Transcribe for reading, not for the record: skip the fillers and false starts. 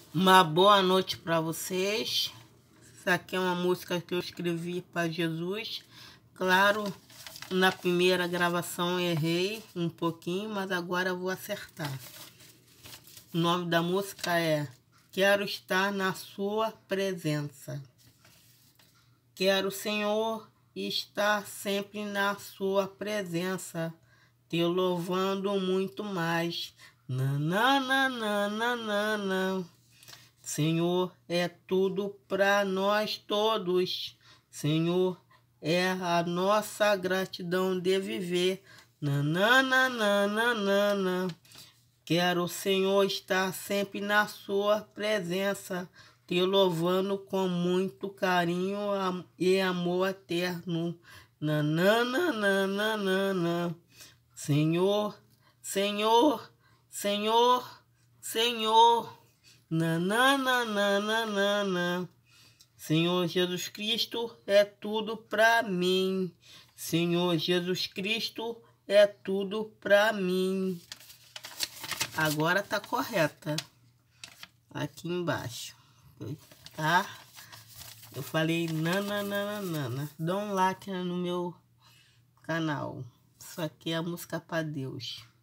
Uma boa noite para vocês. Essa aqui é uma música que eu escrevi para Jesus. Claro, na primeira gravação errei um pouquinho, mas agora eu vou acertar. O nome da música é Quero Estar na Sua Presença. Quero, Senhor, estar sempre na Sua presença, te louvando muito mais. Nananana. Senhor, é tudo para nós todos. Senhor, é a nossa gratidão de viver. Nananana. Quero, Senhor, estar sempre na sua presença, te louvando com muito carinho e amor eterno. Nananana. Senhor, Senhor, Senhor, Senhor. Nananana. Senhor Jesus Cristo é tudo para mim. Senhor Jesus Cristo é tudo para mim. Agora tá correta. Aqui embaixo, tá? Eu falei nananana. Dá um like no meu canal. Isso aqui é a música para Deus.